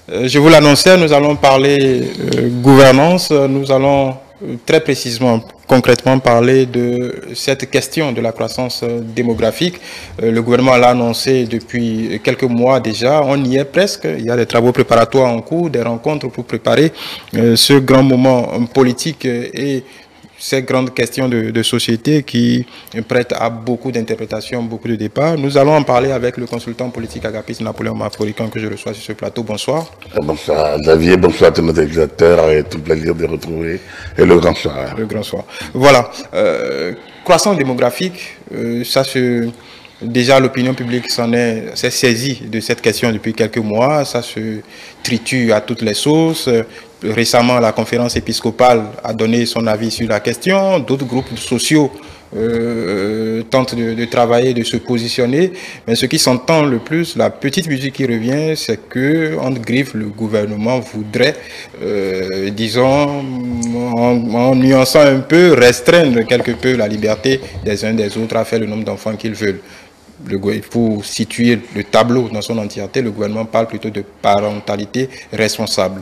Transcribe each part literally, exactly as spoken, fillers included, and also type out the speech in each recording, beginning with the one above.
Je vous l'annonçais, nous allons parler euh, gouvernance, nous allons euh, très précisément, concrètement parler de cette question de la croissance démographique. Euh, le gouvernement l'a annoncé depuis quelques mois déjà, on y est presque, il y a des travaux préparatoires en cours, des rencontres pour préparer euh, ce grand moment politique et ces grandes questions de, de société qui prêtent à beaucoup d'interprétations, beaucoup de débats. Nous allons en parler avec le consultant politique Agapit Napoléon Maforican que je reçois sur ce plateau. Bonsoir. Bonsoir Xavier, bonsoir à tous nos téléspectateurs et tout plaisir de retrouver et le grand soir. Le grand soir. Voilà. Euh, croissance démographique, euh, ça se... Déjà, l'opinion publique s'en est, s'est saisie de cette question depuis quelques mois. Ça se triture à toutes les sauces. Récemment, la conférence épiscopale a donné son avis sur la question. D'autres groupes sociaux euh, tentent de, de travailler, de se positionner. Mais ce qui s'entend le plus, la petite musique qui revient, c'est que, entre griffes, le gouvernement voudrait, euh, disons, en, en nuançant un peu, restreindre quelque peu la liberté des uns des autres à faire le nombre d'enfants qu'ils veulent. Le, pour situer le tableau dans son entièreté, le gouvernement parle plutôt de parentalité responsable.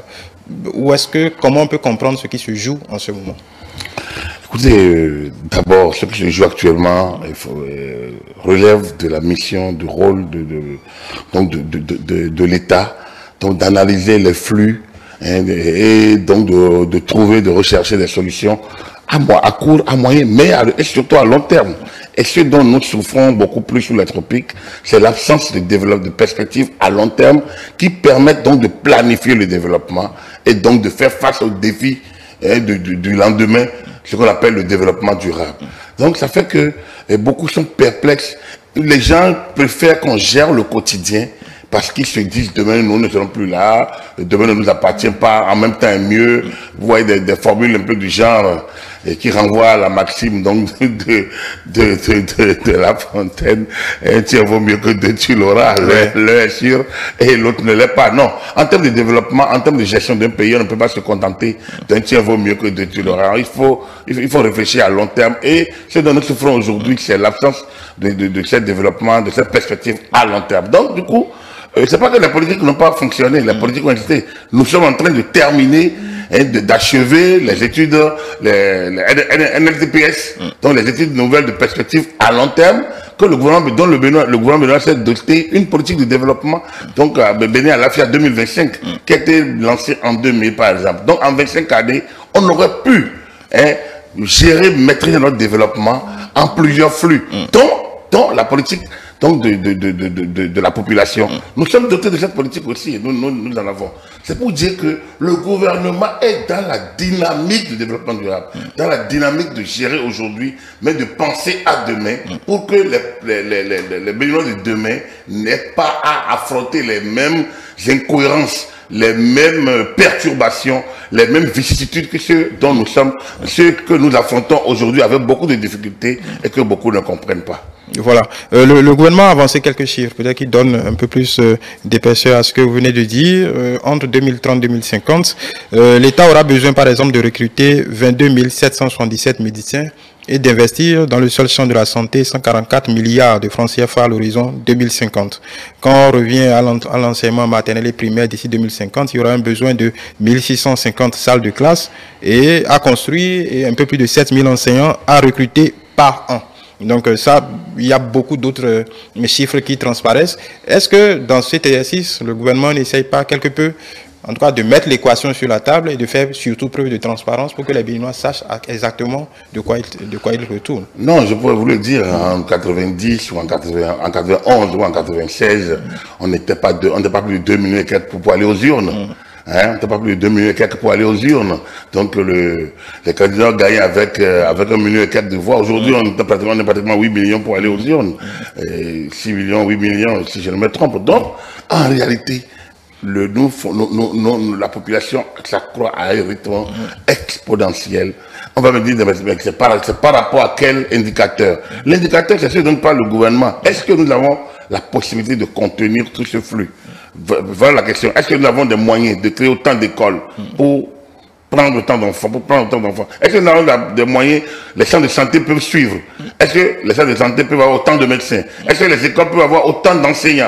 Où est-ce que, comment on peut comprendre ce qui se joue en ce moment? Écoutez, euh, d'abord, ce qui se joue actuellement il faut, euh, relève de la mission, du rôle de, de, donc de, de, de, de, de l'État, donc d'analyser les flux hein, et donc de, de trouver, de rechercher des solutions à, à court, à moyen, mais à, et surtout à long terme. Et ce dont nous souffrons beaucoup plus sous les tropiques, c'est l'absence de développement, de perspectives à long terme qui permettent donc de planifier le développement et donc de faire face aux défis hein, du, du, du lendemain, ce qu'on appelle le développement durable. Donc ça fait que eh, beaucoup sont perplexes. Les gens préfèrent qu'on gère le quotidien parce qu'ils se disent demain nous ne serons plus là, demain ne nous appartient pas, en même temps mieux. Vous voyez des, des formules un peu du genre et qui renvoient à la maxime donc de, de, de, de, de La Fontaine, un tiers vaut mieux que deux tu l'auras, l'un est sûr et l'autre ne l'est pas. Non, en termes de développement, en termes de gestion d'un pays, on ne peut pas se contenter d'un tiers vaut mieux que deux tu l'auras. Il faut, il faut réfléchir à long terme et ce dont nous souffrons aujourd'hui, c'est l'absence de, de, de ce développement, de cette perspective à long terme. Donc du coup, Euh, c'est pas que les politiques n'ont pas fonctionné, les politiques ont existé. Nous sommes en train de terminer, hein, d'achever les études, les, les N L T P S, mm. donc les études nouvelles de perspective à long terme, que le gouvernement, dont le, Bénin, le gouvernement s'est doté une politique de développement, donc à Bénin à la FIA deux mille vingt-cinq, mm. qui a été lancée en deux mille par exemple. Donc en vingt-cinq années, on aurait pu hein, gérer, maîtriser notre développement en plusieurs flux, mm. dont, dont la politique donc de, de, de, de, de, de la population. Mm. Nous sommes dotés de cette politique aussi, nous, nous, nous en avons. C'est pour dire que le gouvernement est dans la dynamique du développement durable, mm. dans la dynamique de gérer aujourd'hui, mais de penser à demain, mm. pour que les, les, les, les, les Béninois de demain n'aient pas à affronter les mêmes incohérences, les mêmes perturbations, les mêmes vicissitudes que ceux dont nous sommes, ceux que nous affrontons aujourd'hui avec beaucoup de difficultés et que beaucoup ne comprennent pas. Voilà. Euh, le, le gouvernement a avancé quelques chiffres, peut-être qui donnent un peu plus euh, d'épaisseur à ce que vous venez de dire. Euh, entre deux mille trente et deux mille cinquante, euh, l'État aura besoin, par exemple, de recruter vingt-deux mille sept cent soixante-dix-sept médecins et d'investir dans le seul champ de la santé cent quarante-quatre milliards de francs C F A à l'horizon deux mille cinquante. Quand on revient à l'enseignement maternel et primaire d'ici deux mille cinquante, il y aura un besoin de mille six cent cinquante salles de classe et à construire et un peu plus de sept mille enseignants à recruter par an. Donc ça, il y a beaucoup d'autres euh, chiffres qui transparaissent. Est-ce que dans cet exercice, le gouvernement n'essaye pas quelque peu, en tout cas, de mettre l'équation sur la table et de faire surtout preuve de transparence pour que les Béninois sachent exactement de quoi ils, de quoi ils retournent? Non, je pourrais vous le dire, en quatre-vingt-dix ou en, quatre-vingts, en quatre-vingt-onze ou en quatre-vingt-seize, mm. on n'était pas, de, on n'était pas plus de deux millions et quelques pour aller aux urnes. Mm. Hein, on n'était pas plus de deux millions et quelques pour aller aux urnes. Donc le, les candidats gagnent avec, euh, avec un million et quelques de voix. Aujourd'hui, on est pratiquement, on est pratiquement huit millions pour aller aux urnes. Et six millions, huit millions, si je ne me trompe. Donc, en réalité, le, nous, nous, nous, nous, la population s'accroît à un rythme exponentiel. On va me dire, c'est par, par rapport à quel indicateur? L'indicateur, c'est ce dont parle le gouvernement. Est-ce que nous avons la possibilité de contenir tout ce flux? Voilà la question. Est-ce que nous avons des moyens de créer autant d'écoles pour prendre autant d'enfants, pour prendre autant d'enfants? Est-ce que nous avons des moyens, les centres de santé peuvent suivre? Est-ce que les centres de santé peuvent avoir autant de médecins? Est-ce que les écoles peuvent avoir autant d'enseignants?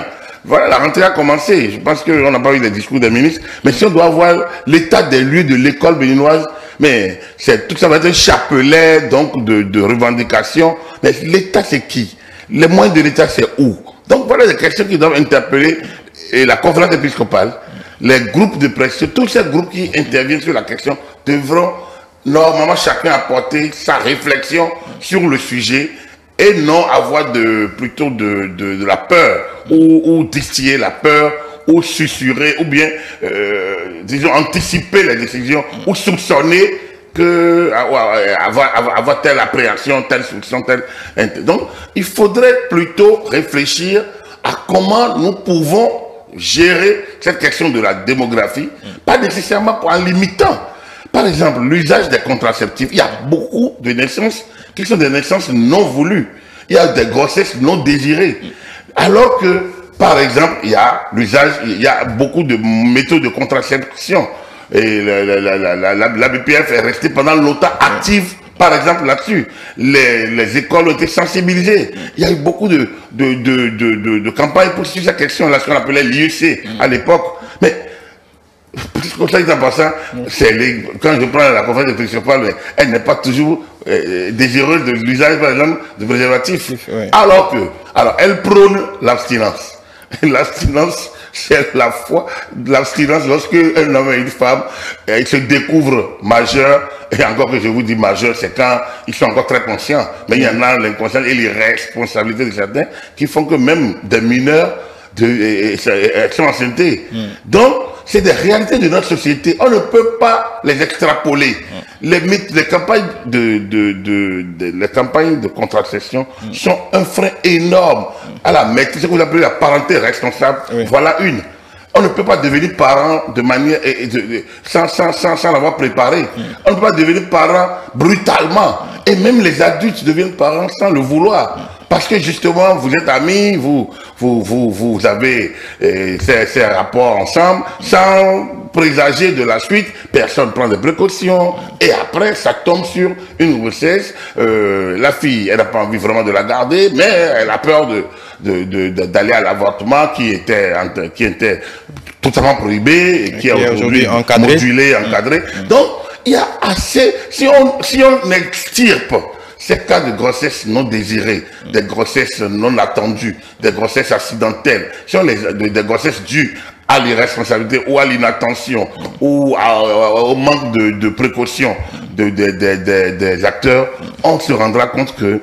voilà, la rentrée a commencé. Je pense qu'on n'a pas eu les discours des ministres. Mais si on doit voir l'état des lieux de l'école béninoise, mais c'est tout ça va être un chapelet donc de, de revendications. Mais l'État, c'est qui? Les moyens de l'État, c'est où? Donc voilà des questions qui doivent interpeller et la conférence épiscopale, les groupes de presse, tous ces groupes qui interviennent sur la question devront normalement chacun apporter sa réflexion sur le sujet et non avoir de, plutôt de, de, de la peur ou, ou distiller la peur ou susurrer ou bien, euh, disons, anticiper les décisions ou soupçonner que avoir, avoir, avoir telle appréhension, telle soupçon, telle... Donc, il faudrait plutôt réfléchir à comment nous pouvons gérer cette question de la démographie, pas nécessairement en limitant. Par exemple, l'usage des contraceptifs. Il y a beaucoup de naissances qui sont des naissances non voulues. Il y a des grossesses non désirées. Alors que, par exemple, il y a l'usage, il y a beaucoup de méthodes de contraception. Et la, la, la, la, la, la B P F est restée pendant longtemps active, par exemple, là-dessus. Les, les écoles ont été sensibilisées. Il y a eu beaucoup de, de, de, de, de, de campagnes pour suivre cette question-là, ce qu'on appelait l'I E C à l'époque. Mais, comme ça, en passant, les, quand je prends la conférence de principale, elle n'est pas toujours euh, désireuse de l'usage, par exemple, de préservatifs. Oui. Alors que, alors, elle prône l'abstinence. L'abstinence, c'est la foi, l'abstinence lorsque un homme et une femme euh, ils se découvrent majeurs, et encore que je vous dis majeurs, c'est quand ils sont encore très conscients. Mais il y en a l'inconscience et les responsabilités de certains qui font que même des mineurs de, et, et, et, sont enceintés. Mm. Donc, c'est des réalités de notre société. On ne peut pas les extrapoler. Mm. Les, les campagnes de, de, de, de, les campagnes de contraception mm. sont un frein énorme mm. à la maîtrise, ce que vous appelez la parenté responsable. Oui. Voilà une. On ne peut pas devenir parent de manière et, et de, de, sans, sans, sans, sans l'avoir préparé. Mm. On ne peut pas devenir parent brutalement. Mm. Et même les adultes deviennent parents sans le vouloir. Mm. Parce que justement, vous êtes amis, vous, vous, vous, vous avez euh, ces, ces rapports ensemble, sans présager de la suite, personne ne prend des précautions, et après, ça tombe sur une grossesse. Euh, la fille, elle n'a pas envie vraiment de la garder, mais elle a peur de, de, de, de, d'aller à l'avortement qui était, qui était totalement prohibé, et qui est aujourd'hui modulé, encadré. Mmh. Donc, il y a assez, si on, si on extirpe ces cas de grossesse non désirées, des grossesses non attendues, des grossesses accidentelles, si on les, des grossesses dues à l'irresponsabilité ou à l'inattention ou à, au manque de, de précaution de, de, de, de, des acteurs, on se rendra compte que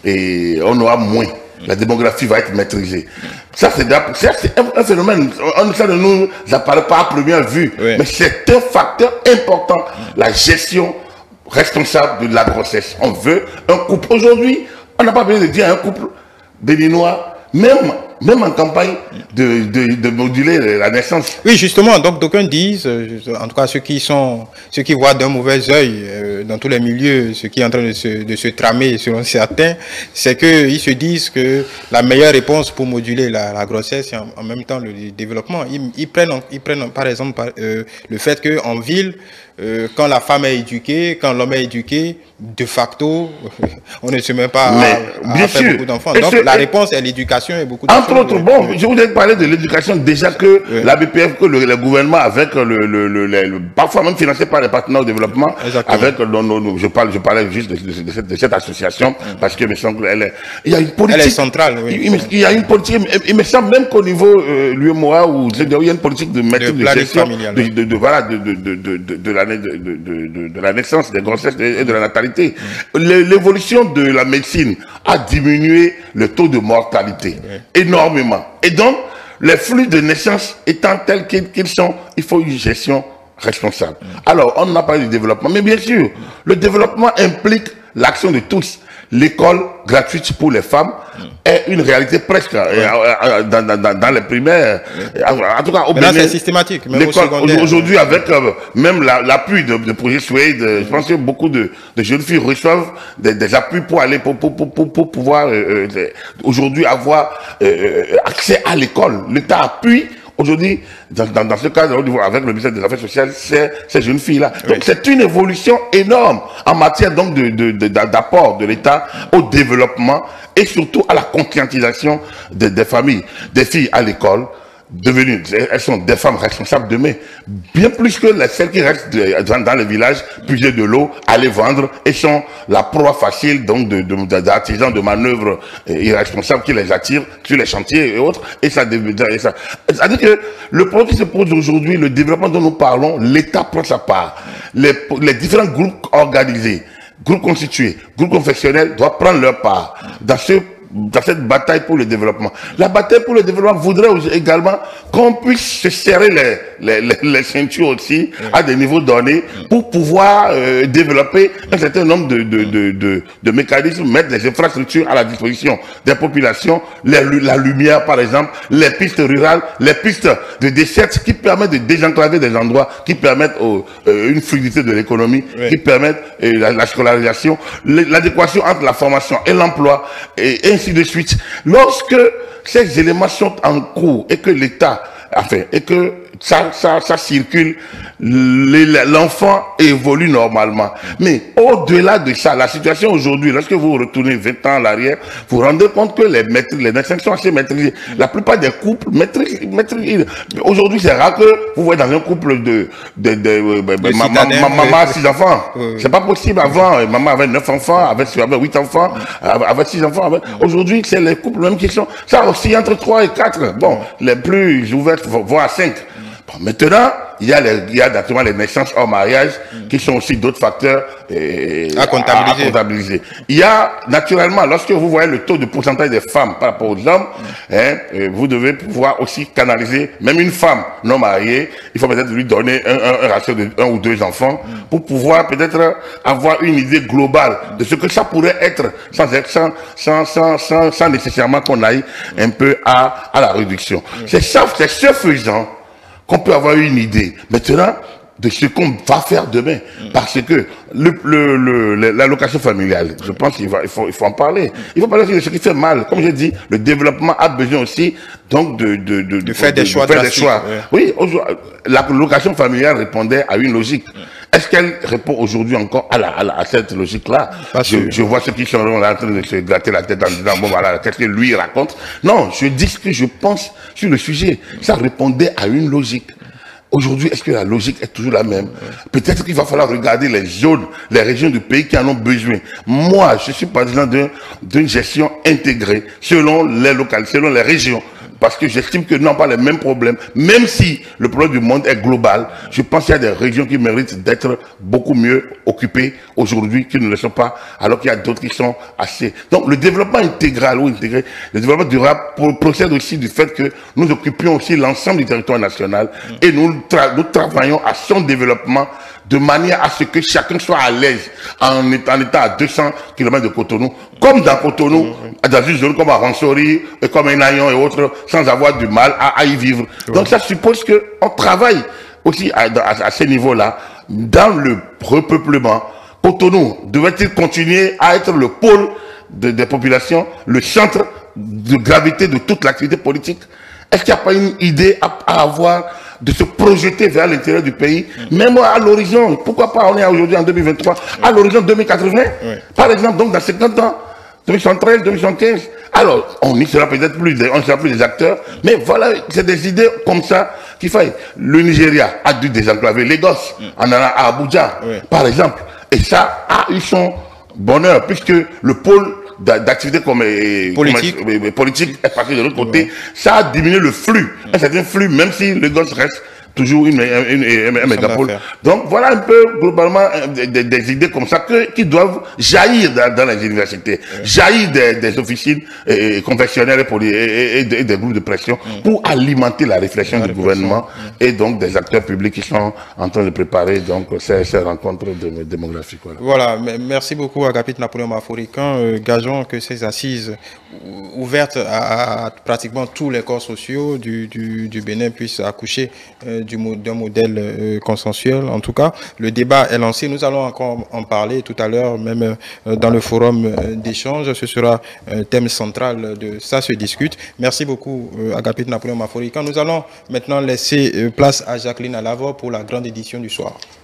et on aura moins. La démographie va être maîtrisée. Ça, c'est un, un phénomène, on, ça ne nous apparaît pas à première vue, oui. Mais c'est un facteur important, la gestion responsable de la grossesse. On veut un couple. Aujourd'hui, on n'a pas besoin de dire à un couple béninois, même, même en campagne, de, de, de moduler la naissance. Oui, justement, donc d'aucuns disent, en tout cas ceux qui sont, ceux qui voient d'un mauvais œil euh, dans tous les milieux, ce qui est en train de se, de se tramer selon certains, c'est qu'ils se disent que la meilleure réponse pour moduler la, la grossesse et en, en même temps le développement, ils, ils, prennent, ils prennent par exemple par, euh, le fait qu'en ville, Euh, quand la femme est éduquée, quand l'homme est éduqué, de facto, on ne se met pas mais, à, à bien faire sûr. beaucoup d'enfants. Donc la réponse est l'éducation et beaucoup de Entre choses, autres, oui. bon, je voulais parler de l'éducation déjà que oui. La B P F, que le, le gouvernement, avec le, le, le, le, le parfois même financé par les partenaires au développement, exactement. Avec, non, non, non, je parle, je parlais juste de, de, de, cette, de cette association, mm. Parce que me semble elle est, il y a une politique. Elle est centrale, oui. Il, il y a une politique, il me semble même qu'au niveau euh, l'U E M O A, où il y a une politique de maîtrise de, de gestion, de, de, de, voilà, de, de, de, de, de, de l'année de, de, de, de, de la naissance, des grossesses et de la natalité. Mm. L'évolution de la médecine a diminué le taux de mortalité oui. Énormément. Et donc, les flux de naissance étant tels qu'ils sont, il faut une gestion responsable. Mm. Alors, on n'a pas eu de développement, mais bien sûr, mm. Le développement implique l'action de tous. L'école gratuite pour les femmes mm. est une réalité presque ouais. dans, dans, dans les primaires. Mm. En tout cas, au Bénin, c'est systématique. Aujourd'hui, avec euh, même l'appui la, de, de projet Suède, mm. Je pense que beaucoup de, de jeunes filles reçoivent des, des appuis pour aller pour, pour, pour, pour, pour pouvoir euh, euh, aujourd'hui avoir euh, accès à l'école. L'État appuie aujourd'hui, dans, dans, dans ce cadre, avec le ministère des Affaires sociales, c'est ces jeunes filles-là. Donc oui. c'est une évolution énorme en matière donc de, de, de, d'apport de l'État au développement et surtout à la conscientisation des, des familles, des filles à l'école. Devenues, elles sont des femmes responsables demain, bien plus que les, celles qui restent de, dans, dans les villages, puiser de l'eau, aller vendre, et sont la proie facile donc de, de, de, d'artisans de manœuvres irresponsables qui les attirent sur les chantiers et autres, et ça, et ça. C'est-à-dire que le problème qui se pose aujourd'hui, le développement dont nous parlons, l'État prend sa part, les, les différents groupes organisés, groupes constitués, groupes confessionnels doivent prendre leur part dans ce dans cette bataille pour le développement. La bataille pour le développement voudrait également qu'on puisse se serrer les, les, les, les ceintures aussi oui. à des niveaux donnés pour pouvoir euh, développer un certain nombre de, de, de, de, de mécanismes, mettre les infrastructures à la disposition des populations, les, la lumière par exemple, les pistes rurales, les pistes de desserte qui permettent de désenclaver des endroits, qui permettent au, euh, une fluidité de l'économie, oui. qui permettent euh, la, la scolarisation, l'adéquation entre la formation et l'emploi, et, et ainsi de suite. Lorsque ces éléments sont en cours et que l'État, enfin, et que ça, ça, ça circule, l'enfant évolue normalement. Mais au-delà de ça, la situation aujourd'hui, lorsque vous retournez vingt ans à l'arrière, vous vous rendez compte que les maîtrises, les médecins sont assez maîtrisés. La plupart des couples maîtrisent. maîtrisent. Aujourd'hui, c'est rare que vous voyez dans un couple de, de, de, de, de, de ma, ma, ma, maman a six enfants. Oui. C'est pas possible. Avant, maman avait neuf enfants, avait, avait huit enfants, avait six enfants. Avait... Aujourd'hui, c'est les couples même qui sont, ça aussi entre trois et quatre. Bon, les plus ouverts vont à cinq. Maintenant, il y a, les, il y a naturellement les naissances hors mariage mmh. qui sont aussi d'autres facteurs euh, à, comptabiliser. à, à comptabiliser. Il y a naturellement, lorsque vous voyez le taux de pourcentage des femmes par rapport aux hommes, mmh. hein, euh, vous devez pouvoir aussi canaliser, même une femme non mariée, il faut peut-être lui donner un, un, un ratio de un ou deux enfants mmh. pour pouvoir peut-être avoir une idée globale de ce que ça pourrait être sans, sans, sans, sans, sans, sans nécessairement qu'on aille mmh. un peu à, à la réduction. Mmh. C'est ça, c'est ce faisant qu'on peut avoir une idée maintenant de ce qu'on va faire demain. Mmh. Parce que le, le, le, l'allocation familiale, je pense qu'il va, il faut, il faut en parler. Il faut parler de ce qui fait mal. Comme je dis, le développement a besoin aussi donc de, de, de, de faire des de, choix. De faire des choix. Ouais. Oui, l'allocation familiale répondait à une logique. Mmh. Est-ce qu'elle répond aujourd'hui encore à, la, à, la, à cette logique-là? je, je vois ceux qui sont là en train de se gratter la tête en disant, bon voilà, qu'est-ce que lui raconte? Non, je dis ce que je pense sur le sujet. Ça répondait à une logique. Aujourd'hui, est-ce que la logique est toujours la même? Peut-être qu'il va falloir regarder les zones, les régions du pays qui en ont besoin. Moi, je suis partisan d'une gestion intégrée selon les localités, selon les régions. Parce que j'estime que nous n'avons pas les mêmes problèmes. Même si le problème du monde est global, je pense qu'il y a des régions qui méritent d'être beaucoup mieux occupées aujourd'hui qui ne le sont pas, alors qu'il y a d'autres qui sont assez. Donc le développement intégral ou intégré, le développement durable procède aussi du fait que nous occupions aussi l'ensemble du territoire national et nous, tra nous travaillons à son développement de manière à ce que chacun soit à l'aise en étant, en étant à deux cents kilomètres de Cotonou, comme dans Cotonou, mmh. dans une zone comme à Ronsori, comme à Nayon et autres, sans avoir du mal à, à y vivre. Mmh. Donc ça suppose qu'on travaille aussi à, à, à ce niveau-là, dans le repeuplement. Cotonou devait-il continuer à être le pôle de, des populations, le centre de gravité de toute l'activité politique? Est-ce qu'il n'y a pas une idée à, à avoir de se projeter vers l'intérieur du pays, mmh. même à l'horizon, pourquoi pas, on est aujourd'hui en deux mille vingt-trois, mmh. à l'horizon deux mille quatre-vingts, mmh. par exemple, donc dans cinquante ans, deux mille soixante-treize, deux mille soixante-quinze, alors on y sera peut-être plus, on sera plus des acteurs, mmh. mais voilà, c'est des idées comme ça qu'il faut. Le Nigeria a dû désenclaver Lagos, mmh. en allant à Abuja, mmh. par exemple, et ça a eu son bonheur, puisque le pôle d'activité comme politique. Comme, politique est parti de l'autre côté, ouais. ça a diminué le flux, mmh. un certain flux, même si le gosse reste toujours une, une, une, une mégapole. Donc voilà un peu globalement des, des, des idées comme ça que, qui doivent jaillir dans, dans les universités, ouais. jaillir des, des officines et, et conventionnelles et, et, et, et des groupes de pression mmh. pour alimenter la réflexion la du réflexion. gouvernement mmh. et donc des acteurs publics qui sont en train de préparer donc ces, ces rencontres de, démographiques. Voilà. voilà, merci beaucoup Agapit Napoléon Mafourican. Euh, gageons que ces assises ouvertes à, à pratiquement tous les corps sociaux du, du, du Bénin puissent accoucher euh, d'un modèle euh, consensuel. En tout cas, le débat est lancé. Nous allons encore en parler tout à l'heure, même euh, dans le forum euh, d'échange. Ce sera un thème central de Ça se discute. Merci beaucoup, euh, Agapit Napoléon Maforika. Nous allons maintenant laisser euh, place à Jacqueline Alavor pour la grande édition du soir.